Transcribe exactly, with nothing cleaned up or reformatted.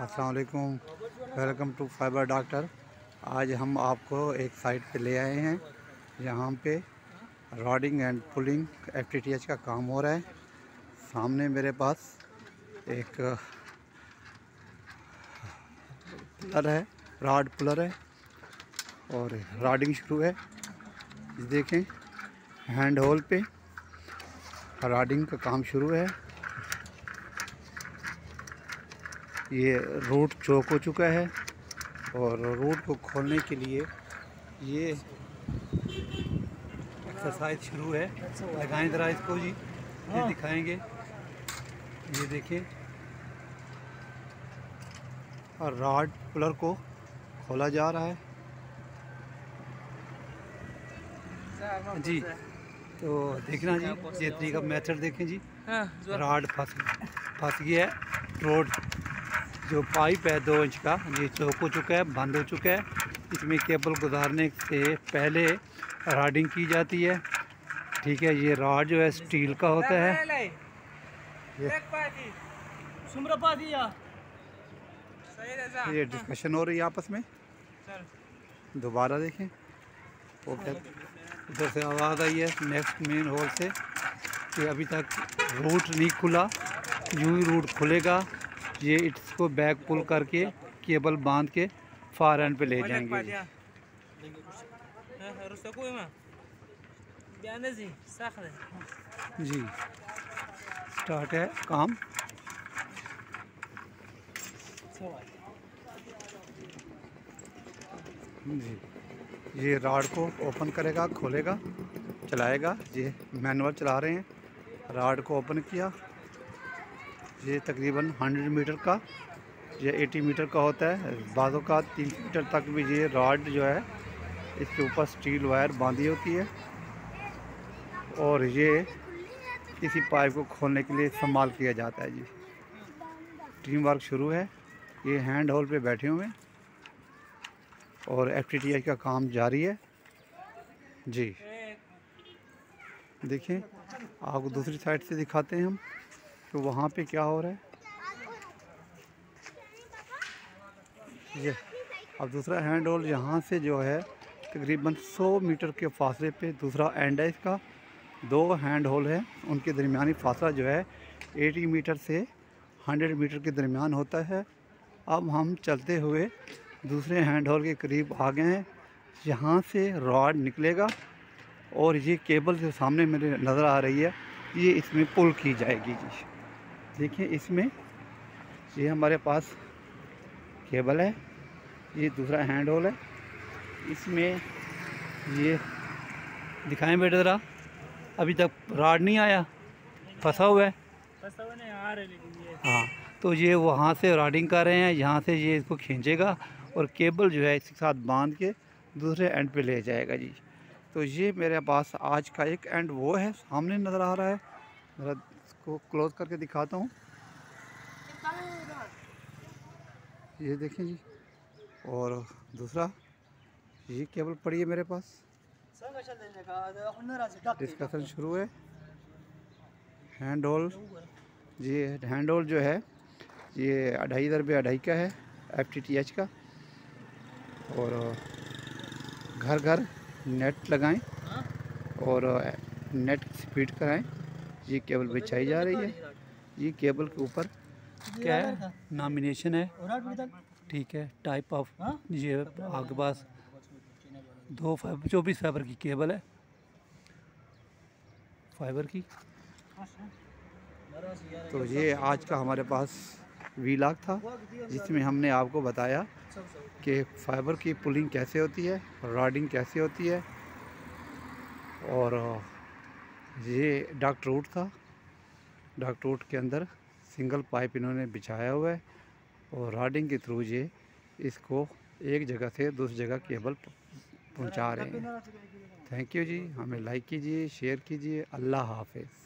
अस्सलाम वालेकुम, welcome to fibre doctor. आज हम आपको एक साइट पे ले आए हैं जहाँ पे rodding and pulling F T T H का काम हो रहा है। सामने मेरे पास एक पुलर है, रॉड पुलर है और रॉडिंग शुरू है। देखें, हैंड होल पे रॉडिंग का काम शुरू है। ये रूट चौक हो चुका है और रूट को खोलने के लिए ये एक्सरसाइज शुरू है। लगाएं ज़रा इसको जी, ये दिखाएंगे। ये देखिए, और रॉड पुलर को खोला जा रहा है जी। तो देखना जी, ये तरीका मेथड देखें जी। रॉड फंस फंस गया है। रोड जो पाइप है दो इंच का, ये चौक हो चुका है, बंद हो चुका है। इसमें केबल गुजारने से पहले रॉडिंग की जाती है। ठीक है, ये रॉड जो है स्टील का होता है। ये, ये डिस्कशन हो रही है आपस में। दोबारा देखें, वो क्या इधर से आवाज़ आई है नेक्स्ट मेन होल से कि अभी तक रूट नहीं खुला। यूँ ही रूट खुलेगा। ये इसको बैक पुल करके केबल बांध के फार एंड पे ले जाएंगे जी। स्टार्ट है काम जी। ये रॉड को ओपन करेगा, खोलेगा, चलाएगा। ये मैनुअल चला रहे हैं। रॉड को ओपन किया। ये तकरीबन सौ मीटर का, ये अस्सी मीटर का होता है। बाज़ों का तीन मीटर तक भी ये रॉड जो है इसके ऊपर स्टील वायर बांधी होती है और ये किसी पाइप को खोलने के लिए इस्तेमाल किया जाता है जी। टीम वर्क शुरू है। ये हैंड होल पे बैठे हुए हैं और एफ टी टी एच का काम जारी है जी। देखें, आपको दूसरी साइड से दिखाते हैं हम तो वहाँ पे क्या हो रहा है। ये अब दूसरा हैंड होल यहाँ से जो है तकरीबन सौ मीटर के फासले पे दूसरा एंड है इसका। दो हैंड होल है, उनके दरमियानी फासला जो है अस्सी मीटर से सौ मीटर के दरमियान होता है। अब हम चलते हुए दूसरे हैंड होल के करीब आ गए हैं। यहाँ से रॉड निकलेगा और ये केबल जो सामने मेरे नज़र आ रही है, ये इसमें पुल की जाएगी जी। देखिए, इसमें ये हमारे पास केबल है। ये दूसरा हैंड होल है। इसमें ये दिखाएं बेटा ज़रा, अभी तक रॉड नहीं आया, फंसा हुआ है। हाँ, तो ये वहाँ से रॉडिंग कर रहे हैं, यहाँ से ये इसको खींचेगा और केबल जो है इसके साथ बांध के दूसरे एंड पे ले जाएगा जी। तो ये मेरे पास आज का एक एंड वो है, सामने नज़र आ रहा है। ज़रा इसको क्लोज करके दिखाता हूँ। ये देखें जी, और दूसरा ये केबल पड़ी है मेरे पास। डिस्कशन शुरू है। हैंड होल, ये हैंड होल जो है ये अढ़ाई दरबे अढ़ाई का है, एफ टी टी एच का। और घर घर नेट लगाएं और नेट स्पीड कराएं। ये केबल बिछाई जा रही है। ये केबल के ऊपर क्या है, नॉमिनेशन है। ठीक है, टाइप ऑफ, ये आपके पास दो फाइबर चौबीस फाइबर की केबल है, फाइबर की। तो ये आज का हमारे पास वीलॉग था जिसमें हमने आपको बताया कि फाइबर की पुलिंग कैसे होती है, रॉडिंग कैसे होती है। और ये डक्ट रूट था। डक्ट रूट के अंदर सिंगल पाइप इन्होंने बिछाया हुआ है और रॉडिंग के थ्रू ये इसको एक जगह से दूसरी जगह केबल पहुंचा रहे हैं। Thank you ji. हमें लाइक कीजिए, शेयर कीजिए। अल्लाह हाफ़िज़।